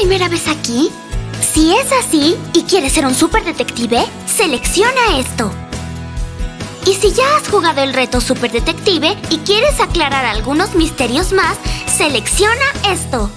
primera vez aquí? Si es así y quieres ser un superdetective, selecciona esto. Y si ya has jugado el reto superdetective y quieres aclarar algunos misterios más, selecciona esto.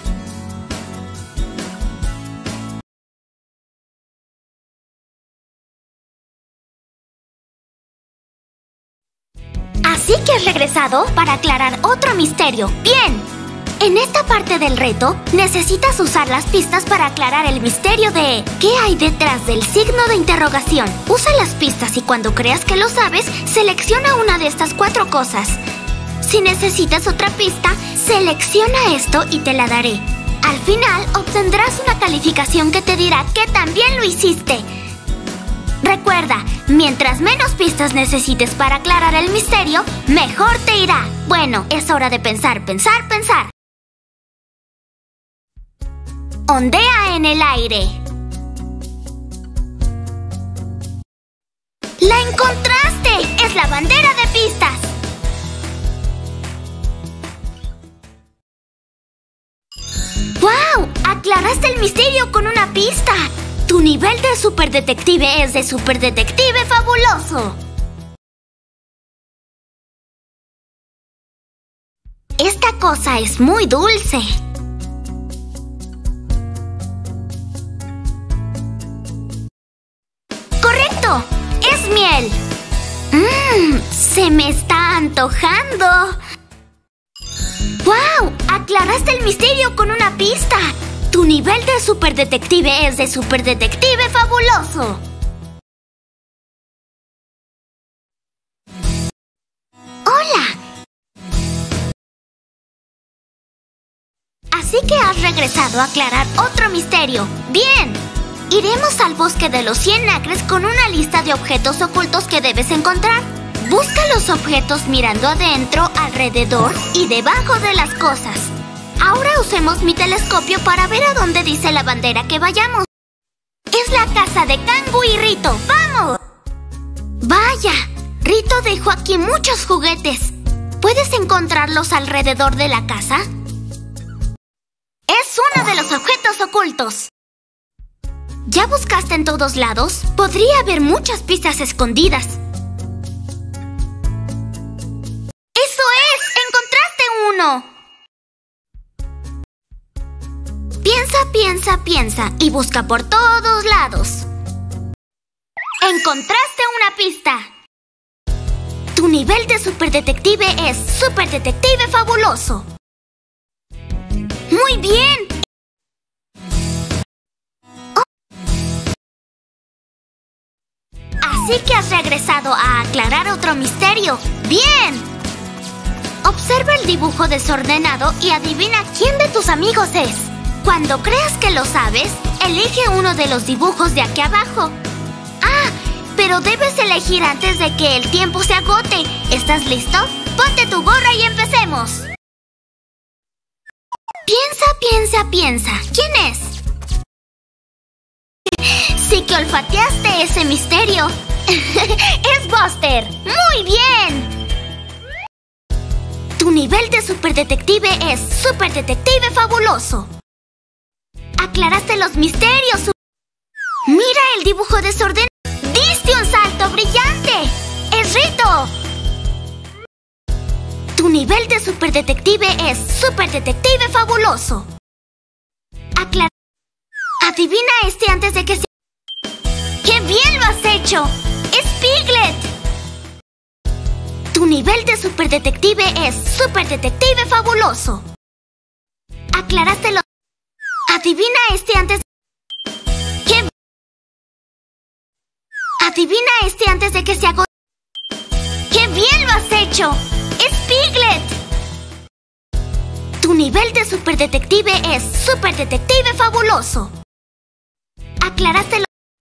Así que has regresado para aclarar otro misterio. ¡Bien! En esta parte del reto, necesitas usar las pistas para aclarar el misterio de ¿qué hay detrás del signo de interrogación? Usa las pistas y cuando creas que lo sabes, selecciona una de estas 4 cosas. Si necesitas otra pista, selecciona esto y te la daré. Al final, obtendrás una calificación que te dirá que también lo hiciste. Recuerda, mientras menos pistas necesites para aclarar el misterio, mejor te irá. Bueno, es hora de pensar. Ondea en el aire. ¡La encontraste! ¡Es la bandera de pistas! ¡Wow! Aclaraste el misterio con una pista. Tu nivel de superdetective es de superdetective fabuloso. Esta cosa es muy dulce. ¡Correcto! ¡Es miel! ¡Se me está antojando! ¡Wow! Aclaraste el misterio con una pista. Tu nivel de superdetective es de superdetective fabuloso. ¡Hola! Así que has regresado a aclarar otro misterio. ¡Bien! Iremos al bosque de los 100 acres con una lista de objetos ocultos que debes encontrar. Busca los objetos mirando adentro, alrededor y debajo de las cosas. Ahora usemos mi telescopio para ver a dónde dice la bandera que vayamos. Es la casa de Kangu y Rito. ¡Vamos! ¡Vaya! Rito dejó aquí muchos juguetes. ¿Puedes encontrarlos alrededor de la casa? Es uno de los objetos ocultos. ¿Ya buscaste en todos lados? Podría haber muchas pistas escondidas. ¡Eso es! ¡Encontraste uno! Piensa y busca por todos lados. ¡Encontraste una pista! Tu nivel de superdetective es superdetective fabuloso. ¡Muy bien! Así que has regresado a aclarar otro misterio. ¡Bien! Observa el dibujo desordenado y adivina quién de tus amigos es. Cuando creas que lo sabes, elige uno de los dibujos de aquí abajo. ¡Ah! Pero debes elegir antes de que el tiempo se agote. ¿Estás listo? Ponte tu gorra y empecemos. Piensa. ¿Quién es? Sí que olfateaste ese misterio. ¡Es Buster! ¡Muy bien! Tu nivel de superdetective es superdetective fabuloso. Aclaraste los misterios. Mira el dibujo desordenado. ¡Diste un salto brillante! ¡Es Rito! Tu nivel de superdetective es superdetective fabuloso. Adivina este antes de que se... ¡Qué bien lo has hecho! ¡Es Piglet! Tu nivel de superdetective es superdetective fabuloso. Aclaraste los... Adivina este antes... ¡Qué... Adivina este antes de que se agote... ¡Qué bien lo has hecho! ¡Es Piglet! Tu nivel de superdetective es superdetective fabuloso. Aclaraste los...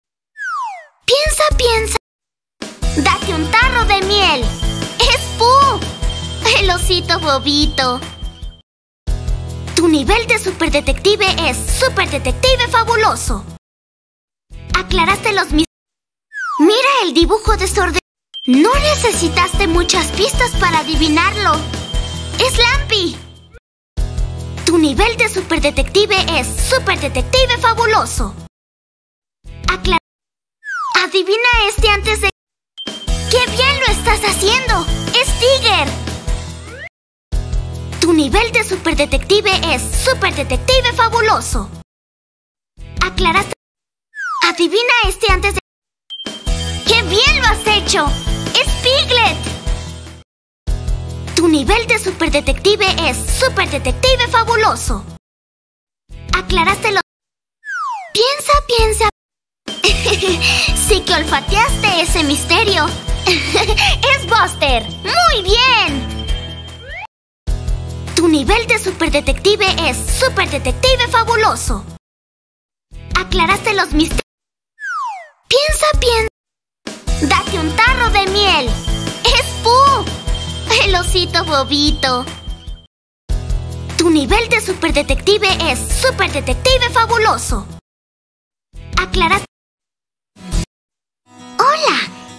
Piensa. Date un tarro de miel. ¡Es Pooh! El osito bobito. Tu nivel de superdetective es superdetective fabuloso. Aclaraste los misterios. Mira el dibujo desordenado. No necesitaste muchas pistas para adivinarlo. ¡Es Lampi! Tu Tu nivel de superdetective es superdetective fabuloso. Adivina este antes de... ¡Qué bien lo estás haciendo! ¡Es Tiger! Tu nivel de superdetective es superdetective fabuloso. Aclaraste... Adivina este antes de... ¡Qué bien lo has hecho! ¡Es Piglet! Tu nivel de superdetective es superdetective fabuloso. Aclaraste lo... Piensa... Sí que olfateaste ese misterio. ¡Es Buster! ¡Muy bien! Tu nivel de superdetective es superdetective fabuloso. Aclaraste los misterios. Piensa. Date un tarro de miel. ¡Es Pooh! El osito bobito. Tu nivel de superdetective es superdetective fabuloso. Aclaraste. ¡Hola!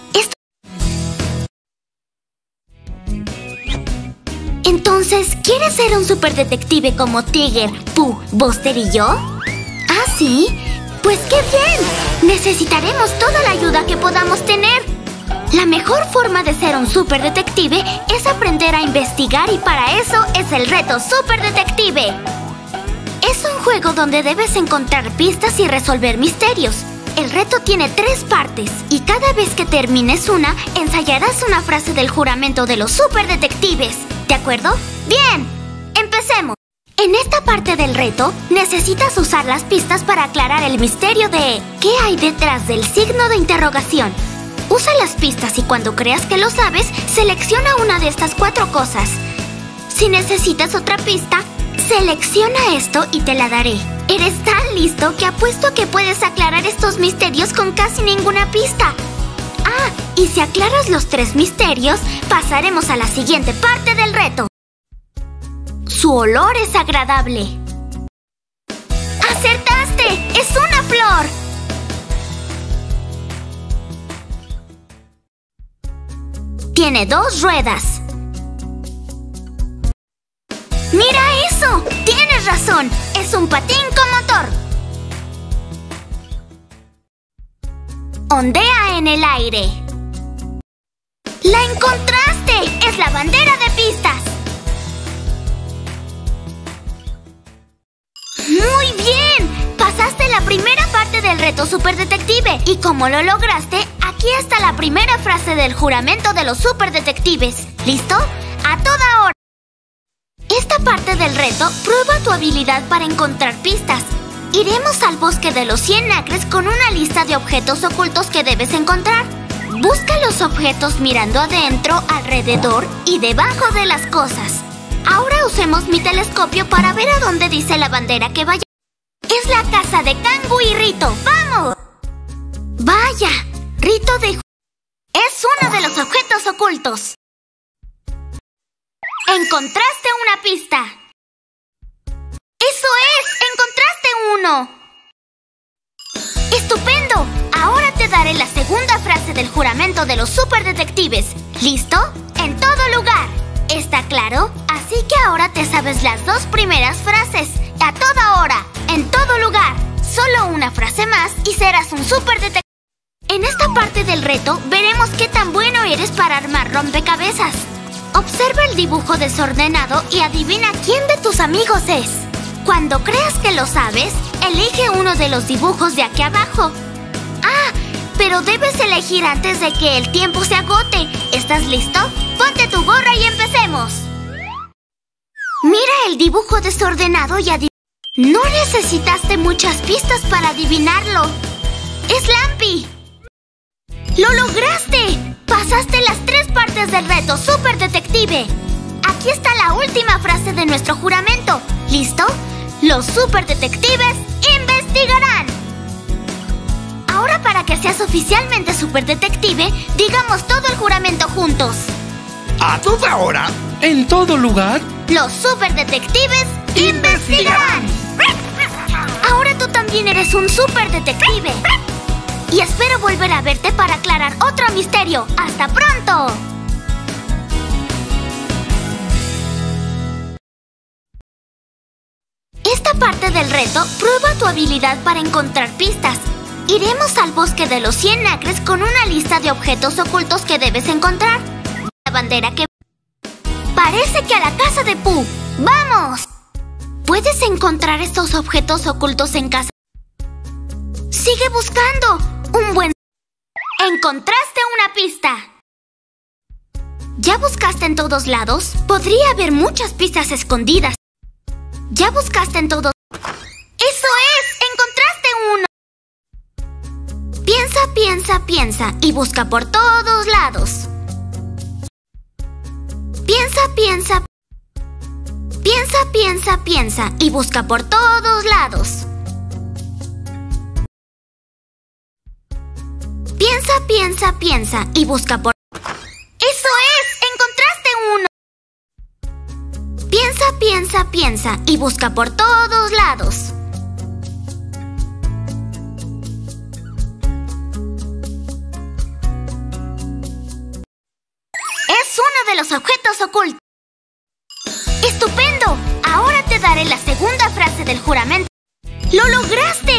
Entonces, ¿quieres ser un superdetective como Tiger, Pooh, Buster y yo? ¿Ah, sí? ¡Pues qué bien! Necesitaremos toda la ayuda que podamos tener. La mejor forma de ser un superdetective es aprender a investigar y para eso es el reto Superdetective. Es un juego donde debes encontrar pistas y resolver misterios. El reto tiene 3 partes y cada vez que termines una, ensayarás una frase del juramento de los superdetectives. ¿De acuerdo? ¡Bien! ¡Empecemos! En esta parte del reto, necesitas usar las pistas para aclarar el misterio de ¿qué hay detrás del signo de interrogación? Usa las pistas y cuando creas que lo sabes, selecciona una de estas 4 cosas. Si necesitas otra pista, selecciona esto y te la daré. Eres tan listo que apuesto a que puedes aclarar estos misterios con casi ninguna pista. Ah, y si aclaras los 3 misterios, pasaremos a la siguiente parte del reto. Su olor es agradable. ¡Acertaste! ¡Es una flor! Tiene 2 ruedas. ¡Mira eso! ¡Tienes razón! ¡Es un patín con motor! Ondea en el aire. ¡La encontraste! ¡Es la bandera de pistas! ¡Muy bien! Pasaste la primera parte del reto Superdetective. Y como lo lograste, aquí está la primera frase del juramento de los superdetectives. ¿Listo? ¡A toda hora! Esta parte del reto prueba tu habilidad para encontrar pistas. Iremos al bosque de los 100 acres con una lista de objetos ocultos que debes encontrar. Busca los objetos mirando adentro, alrededor y debajo de las cosas. Ahora usemos mi telescopio para ver a dónde dice la bandera que vaya. Es la casa de Kangu y Rito. ¡Vamos! ¡Vaya! Rito es uno de los objetos ocultos. ¡Encontraste una pista! ¡Eso es! ¡Encontraste uno! ¡Estupendo! Ahora te daré la segunda frase del juramento de los superdetectives. ¿Listo? En todo lugar. ¿Está claro? Así que ahora te sabes las 2 primeras frases. A toda hora, en todo lugar. Solo una frase más y serás un superdetective. En esta parte del reto veremos qué tan bueno eres para armar rompecabezas. Observa el dibujo desordenado y adivina quién de tus amigos es. Cuando creas que lo sabes, elige uno de los dibujos de aquí abajo. ¡Ah! Pero debes elegir antes de que el tiempo se agote. ¿Estás listo? Ponte tu gorra y empecemos. Mira el dibujo desordenado y adivina. No necesitaste muchas pistas para adivinarlo. ¡Es Lampi! ¡Lo lograste! Pasaste las 3 partes del reto Superdetective. Aquí está la última frase de nuestro juramento. ¿Listo? Los superdetectives investigarán. Ahora, para que seas oficialmente superdetective, digamos todo el juramento juntos. ¿A toda hora? ¿En todo lugar? Los superdetectives investigarán. Ahora tú también eres un superdetective. Y espero volver a verte para aclarar otro misterio. ¡Hasta pronto! parte del reto, prueba tu habilidad para encontrar pistas. Iremos al bosque de los 100 acres con una lista de objetos ocultos que debes encontrar. La bandera que... Parece que a la casa de Pooh. ¡Vamos! ¿Puedes encontrar estos objetos ocultos en casa? ¡Sigue buscando! ¡Un buen... ¡Encontraste una pista! ¿Ya buscaste en todos lados? Podría haber muchas pistas escondidas. ¿Ya buscaste en todos? ¡Eso es! ¡Encontraste uno! Piensa, piensa, piensa y busca por todos lados. Piensa, piensa. Piensa, piensa, piensa y busca por todos lados. Piensa, piensa, piensa y busca por... ¡Eso es! ¡Encontraste uno! Piensa, piensa, piensa y busca por todos lados. Es uno de los objetos ocultos. ¡Estupendo! Ahora te daré la segunda frase del juramento. ¡Lo lograste!